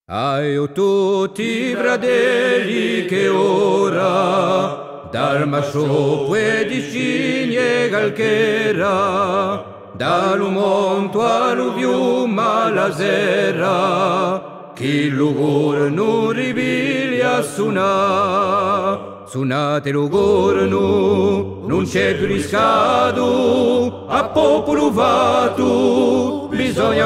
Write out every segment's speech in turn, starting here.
Ai tutti i fratelli che ora dal mascio di scigne calchera, dall'umonto all'uvium alla serra, chi l'ugor non ripiglia suona. Suonate l'ugorno, non c'è più riscatto, a popolo fatto bisogna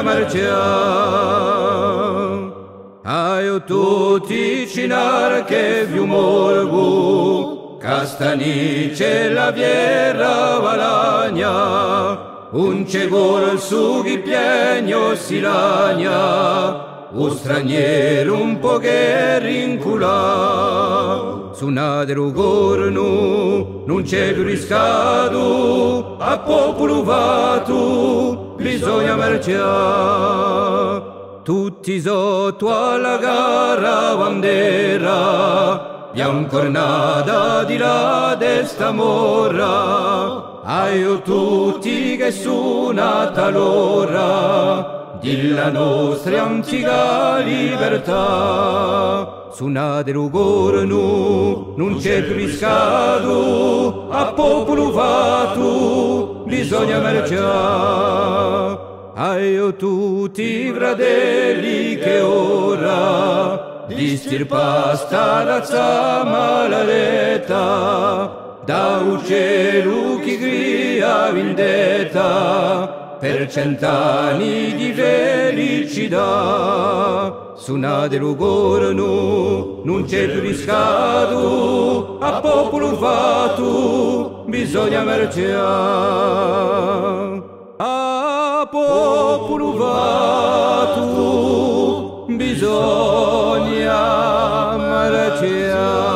marciare. Ai tutti cinar che più morgo, castanice la viera valagna, un cegol su chi piegno si lagna, un straniero un po' che rincula. Suonate l'ugorno, non c'è più riscatto, a popolo fatto bisogna marciare. Tutti sotto alla gara bandera, biancornata di là desta morra, ai tutti che suonata l'ora, di la nostra antica libertà. Suonate l'ugorno, non c'è più riscatto, a popolo fatto bisogna marciare. Ai tutti i fratelli che ora distirpasta razza maledetta, da uccello chi cria vendetta per 100 anni di felicità. Suonate l'ugorno, non c'è più riscatto, a popolo fatto bisogna marciare. A popolo fatto bisogna marciare.